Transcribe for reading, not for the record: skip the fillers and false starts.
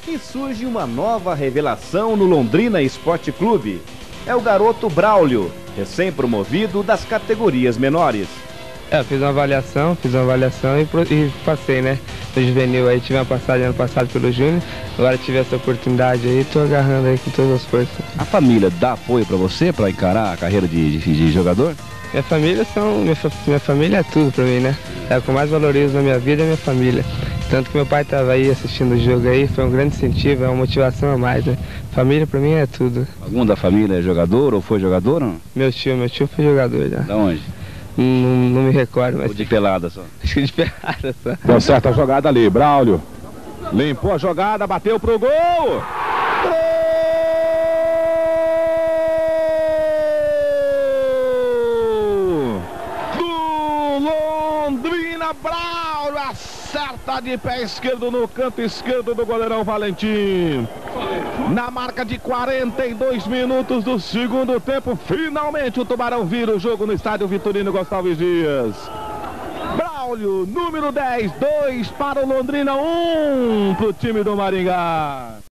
E surge uma nova revelação no Londrina Esporte Clube. É o garoto Braulio, recém-promovido das categorias menores. Fiz uma avaliação e passei, né? No juvenil aí, tive uma passagem ano passado pelo Júnior, agora tive essa oportunidade aí, tô agarrando aí com todas as forças. A família dá apoio pra você, pra encarar a carreira de jogador? Minha família é tudo pra mim, né? É o que eu mais valorizo na minha vida, é minha família. Tanto que meu pai estava aí assistindo o jogo aí, foi um grande incentivo, é uma motivação a mais, né? Família pra mim é tudo. Algum da família é jogador ou foi jogador, não? Meu tio foi jogador já. Da onde? Não me recordo, mas... Ou de pelada só? Acho que de pelada só. Deu certo a jogada ali, Braulio. Limpou a jogada, bateu pro gol! Do Londrina, Braulio acerta de pé esquerdo no canto esquerdo do goleirão Valentim. Na marca de 42 minutos do segundo tempo, finalmente o Tubarão vira o jogo no estádio Vitorino Gonçalves Dias. Braulio, número 10, 2 para o Londrina, 1 para o time do Maringá.